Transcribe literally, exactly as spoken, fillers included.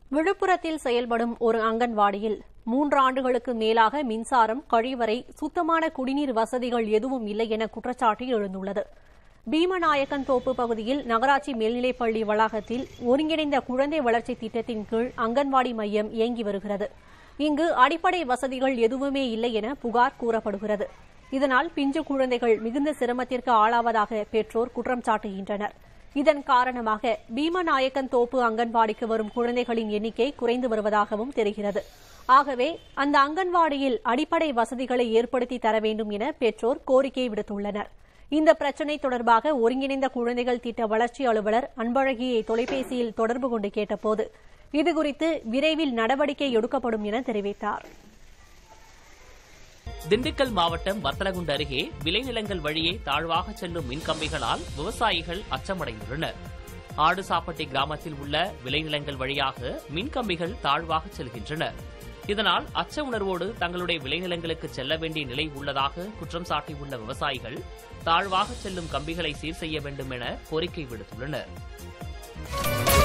விழுப்புரத்தில் செயல்படும் ஒரு அங்கன்வாடியில் மூன்று ஆண்டுகளுக்கு மேலாக மின்சாரம், கழிவறை, சுத்தமான குடிநீர் வசதிகள் எதுவும் இல்லை என குற்றச்சாட்டு எழுந்துள்ளது. பீமநாயக்கன் தோப்பு பகுதியில் நகராட்சி மேல்நிலைப்பள்ளி வளாகத்தில் ஒருங்கிணைந்த குழந்தை வளர்ச்சி திட்டத்தின் கீழ் அங்கன்வாடி மையம் இயங்கி வருகிறது. இங்கு அடிப்படை வசதிகள் எதுவுமே இல்லை என புகார் கூறப்படுகிறது. இதனால் பிஞ்சு குழந்தைகள் மிகுந்த சிரமத்திற்கு ஆளாவதாக பெற்றோர் குற்றம் சாட்டுகின்றனர். இதன் காரணமாக பீமநாயக்கன் தோப்பு அங்கன்வாடிக்கு வரும் குழந்தைகளின் எண்ணிக்கை குறைந்து வருவதாகவும் தெரிகிறது. ஆகவே அந்த அங்கன்வாடியில் அடிப்படை வசதிகளை ஏற்படுத்தி தர வேண்டும் என பெற்றோர் கோரிக்கை விடுத்துள்ளனர். இந்த பிரச்சினை தொடர்பாக ஒருங்கிணைந்த குழந்தைகள் திட்ட வளர்ச்சி அலுவலர் அன்பழகியை தொலைபேசியில் தொடர்பு கொண்டு கேட்டபோது இதுகுறித்து விரைவில் நடவடிக்கை எடுக்கப்படும் என தெரிவித்தார். திண்டுக்கல் மாவட்டம் வத்தலகுண்டு அருகே விளைநிலங்கள் வழியே தாழ்வாக செல்லும் மின்கம்பிகளால் விவசாயிகள் அச்சமடைந்துள்ளனர். ஆடுசாப்பட்டி கிராமத்தில் உள்ள விளைநிலங்கள் வழியாக மின்கம்பிகள் தாழ்வாக செல்கின்றன. இதனால் அச்ச உணர்வோடு தங்களுடைய விளைநிலங்களுக்கு செல்ல வேண்டிய நிலை உள்ளதாக குற்றம் சாட்டியுள்ள விவசாயிகள் தாழ்வாக செல்லும் கம்பிகளை சீர் செய்ய வேண்டும் என கோரிக்கை விடுத்துள்ளனர்.